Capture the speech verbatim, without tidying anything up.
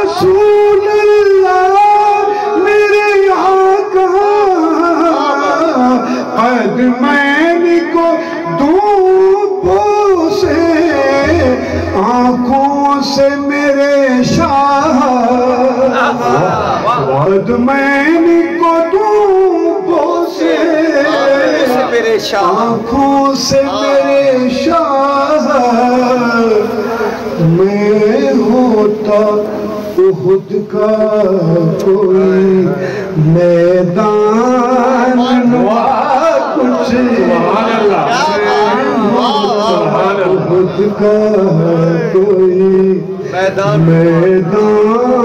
रसूल अल्लाह मेरे आका कदमैन को धूपों से आंखों से मेरे शाह कदमैन को धूपों से मेरे शाह आंखों से मेरे शाह मैं होता उहुद का कोई मैदान कुछ उहुद का कोई मैदान मैदान